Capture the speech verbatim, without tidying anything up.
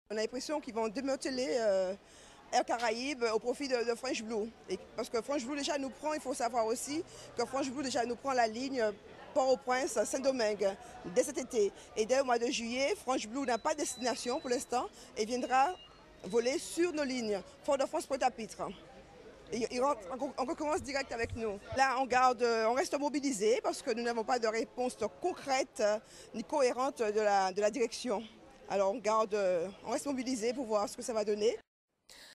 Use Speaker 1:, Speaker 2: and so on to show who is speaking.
Speaker 1: On a l'impression qu'ils vont démanteler euh, Air Caraïbes au profit de, de French Blue. Et parce que French Blue déjà nous prend, il faut savoir aussi que French Blue déjà nous prend la ligne Port-au-Prince, Saint-Domingue dès cet été. Et dès le mois de juillet, French Blue n'a pas de destination pour l'instant et viendra voler sur nos lignes. Fort-de-France-Pointe-à-Pitre. Et il rentre en concurrence directe avec nous. Là, on garde, on reste mobilisés parce que nous n'avons pas de réponse concrète ni cohérente de la, de la direction. Alors on garde, on reste mobilisés pour voir ce que ça va donner.